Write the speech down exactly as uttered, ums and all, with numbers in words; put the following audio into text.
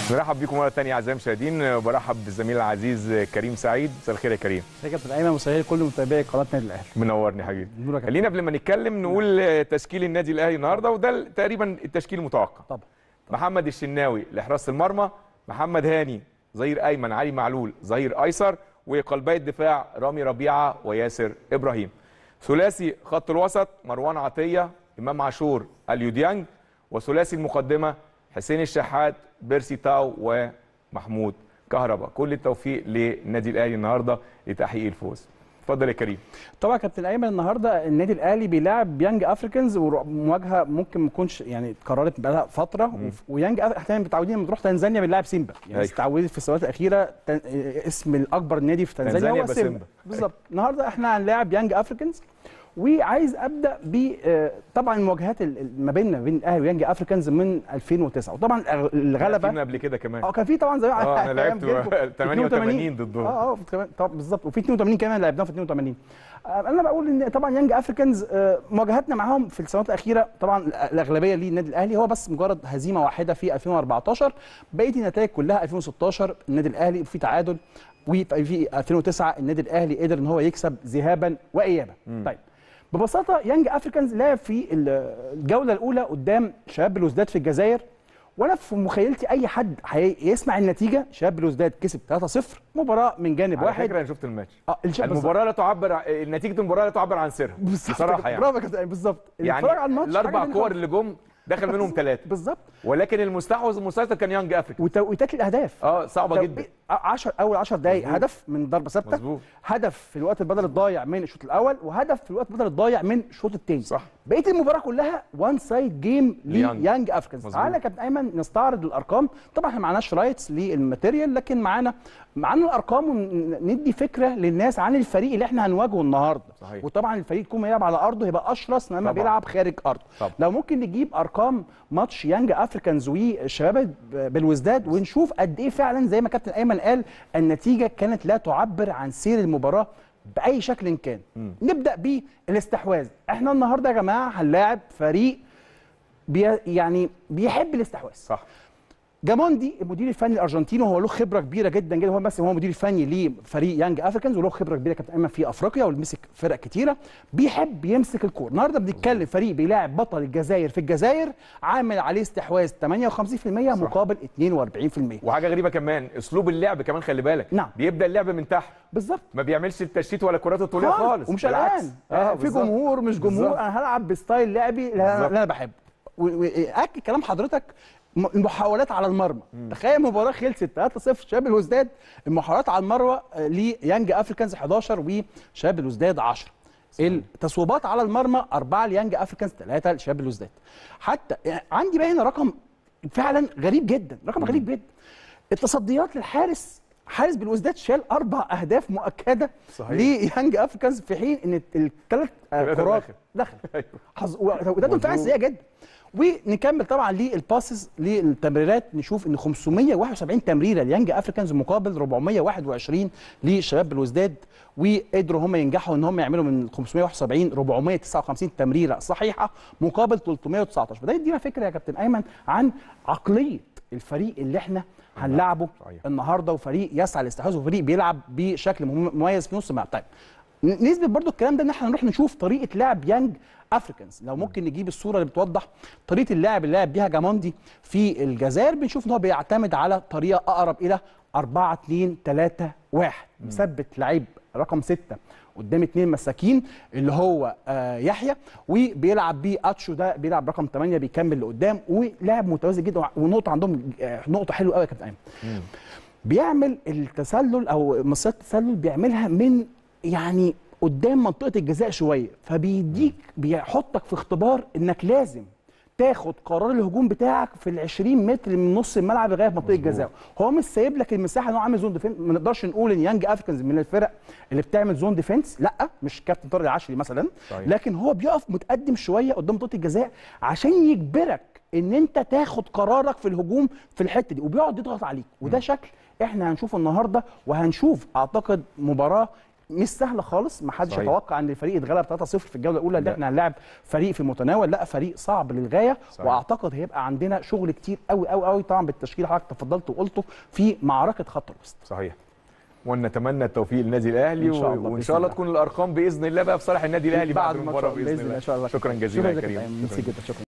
نرحب بكم مره ثانيه اعزائي المشاهدين، برحب بالزميل العزيز كريم سعيد. مساء الخير يا كريم. يا كابتن ايمن ومساء كل متابعي قناه النادي الاهلي. منورني حبيبي. خلينا قبل ما نتكلم نقول تشكيل النادي الاهلي النهارده، وده تقريبا التشكيل المتوقع. طبعا. محمد الشناوي لحراسه المرمى، محمد هاني ظهير ايمن، علي معلول ظهير ايسر، وقلبي الدفاع رامي ربيعه وياسر ابراهيم. ثلاثي خط الوسط مروان عطيه، امام عاشور، اليو ديانج. وثلاثي المقدمه حسين الشحات، بيرسي تاو، ومحمود كهربا. كل التوفيق للنادي الاهلي النهارده لتحقيق الفوز. اتفضل يا كريم. طبعا كابتن ايمن النهارده النادي الاهلي بيلاعب يانج افريكانز، ومواجهه ممكن ما تكونش يعني اتكررت بقى لها فتره. مم. ويانج احنا متعودين لما تروح تنزانيا بنلاعب سيمبا، يعني استعودت في السنوات الاخيره تن... اسم الاكبر نادي في تنزانيا, تنزانيا هو سيمبا بالظبط. النهارده احنا هنلاعب يانج افريكانز، وعايز ابدا ب طبعا المواجهات ما بيننا بين الاهلي ويانج افريكانز من ألفين وتسعة، وطبعا الغلبه كنا قبل كده كمان. اه كان في طبعا زي اه انا لعبت ثمانية وثمانين ضدهم. اه اه طبعا بالظبط، وفي اثنين وثمانين كمان لعبناهم في اثنين وثمانين. انا بقول ان طبعا يانج افريكانز مواجهاتنا معاهم في السنوات الاخيره طبعا الاغلبيه للنادي الاهلي، هو بس مجرد هزيمه واحده في ألفين وأربعتاشر، بقيه النتائج كلها ألفين وستاشر النادي الاهلي في تعادل، وفي ألفين وتسعة النادي الاهلي قدر ان هو يكسب ذهابا وايابا. طيب ببساطه يانج افريكانز لعب في الجوله الاولى قدام شباب بلوزداد في الجزائر، وانا في مخيلتي اي حد هيسمع النتيجه شباب بلوزداد كسب ثلاثة صفر، مباراه من جانب على واحد. على فكره انا شفت الماتش. اه المباراه لا تعبر، نتيجه المباراه لا تعبر عن سرها بصراحه. يعني برافو كده بالظبط. يعني الاربع كور اللي جم دخل منهم ثلاثه بالظبط، ولكن المستحوذ المسيطر كان يانج افريكا، وتوقيتات الاهداف اه صعبه جدا. عشرة اول عشر دقائق هدف من ضربه ثابته، هدف في الوقت البدل الضايع من الشوط الاول، وهدف في الوقت البدل الضايع من الشوط الثاني. صح. بقيه المباراه كلها وان سايد جيم ليانج افريكانز. تعالى يا كابتن ايمن نستعرض الارقام. طبعا احنا ما معناش رايتس للماتيريال، لكن معانا معانا الارقام وندي فكره للناس عن الفريق اللي احنا هنواجهه النهارده. صحيح. وطبعا الفريق يكون بيلعب على ارضه هيبقى اشرس لما بيلعب خارج ارضه. طبعا. لو ممكن نجيب ارقام ماتش يانج افريكانز وشباب بالوزداد ونشوف قد ايه فعلا زي ما كابتن ايمن قال النتيجه كانت لا تعبر عن سير المباراه باي شكل كان. م. نبدا بالاستحواذ. احنا النهارده يا جماعه هنلاعب فريق بي يعني بيحب الاستحواذ. صح. جاموندي المدير الفني الارجنتيني، وهو له خبره كبيره جدا جدا، هو بس هو مدير فني لفريق يانج افريكانز وله خبره كبيره كابتن ايمن في افريقيا ومسك فرق كتيره، بيحب يمسك الكوره. النهارده بنتكلم فريق بيلاعب بطل الجزائر في الجزائر، عامل عليه استحواذ ثمانية وخمسين بالمية مقابل اثنين وأربعين بالمية. وحاجه غريبه كمان اسلوب اللعب كمان، خلي بالك. نعم. بيبدا اللعب من تحت بالظبط، ما بيعملش التشتيت ولا الكرات الطوليه خالص, خالص. ومش قلقان آه في جمهور مش جمهور بالزبط. انا هلعب بستايل لعبي اللي انا بحبه. واكد كلام حضرتك، المحاولات على المرمى. م. تخيل مباراه خلصت ثلاثة صفر شباب الوزداد، المحاولات على المرمى ليانج افريكانز احداشر وشباب الوزداد عشرة. التصويبات على المرمى أربعة ليانج افريكانز، ثلاثة لشباب الوزداد. حتى يعني عندي بقى هنا رقم فعلا غريب جدا، رقم م. غريب جدا. التصديات للحارس، حارس بالوزداد شال اربع اهداف مؤكده ليانج افريكانز، في حين ان الثلاث كرات دخل. وتقدم فعلا سيئه جدا. ونكمل طبعا للباسز للتمريرات، نشوف ان خمسمية وواحد وسبعين تمريره ليانج افريكانز مقابل أربعمية وواحد وعشرين لشباب الوزداد، وقدروا هم ينجحوا ان هم يعملوا من خمسمية وواحد وسبعين أربعمية وتسعة وخمسين تمريره صحيحه مقابل ثلاثمية وتسعتاشر. فده يدينا فكره يا كابتن ايمن عن عقليه الفريق اللي احنا هنلعبه النهارده، وفريق يسعى للاستحواذ وفريق بيلعب بشكل مميز في نص الملعب. طيب نثبت برضو الكلام ده ان احنا نروح نشوف طريقه لعب يانج افريكانز. لو ممكن نجيب الصوره اللي بتوضح طريقه اللعب اللي لعب بيها جاموندي في الجزائر، بنشوف ان هو بيعتمد على طريقه اقرب الى أربعة اتنين ثلاثة واحد، مثبت لعيب رقم ستة قدام اثنين مساكين اللي هو آه يحيى، وبيلعب بيه اتشو ده بيلعب رقم ثمانية بيكمل لقدام، ولاعب متوازن جدا. ونقطه عندهم آه نقطه حلوه قوي يا كابتن ايمن، بيعمل التسلل او مصيدة التسلل بيعملها من يعني قدام منطقه الجزاء شويه، فبيديك بيحطك في اختبار انك لازم تاخد قرار الهجوم بتاعك في ال عشرين متر من نص الملعب لغايه منطقه الجزاء. هو مش سايب لك المساحه ان هو عامل زون ديفنس. ما نقدرش نقول ان يانج افريكانز من الفرق اللي بتعمل زون ديفنس، لا مش كابتن طارق العشري مثلا. طيب. لكن هو بيقف متقدم شويه قدام منطقه الجزاء عشان يجبرك ان انت تاخد قرارك في الهجوم في الحته دي، وبيقعد يضغط عليك. وده م. شكل احنا هنشوفه النهارده، وهنشوف اعتقد مباراه مش سهله خالص، ما حدش صحيح. يتوقع ان الفريق يتغلب ثلاثة صفر في الجوله الاولى اللي احنا هنلاعب فريق في متناول، لا فريق صعب للغايه. صحيح. واعتقد هيبقى عندنا شغل كتير قوي قوي قوي طبعا بالتشكيل حضرتك تفضلت وقلته في معركه خط الوسط. صحيح. ونتمنى التوفيق للنادي الاهلي، إن شاء الله وان شاء الله تكون الارقام باذن الله بقى في صالح النادي الاهلي بعد المباراه باذن الله. شكرا جزيلا يا كريم. شكرا.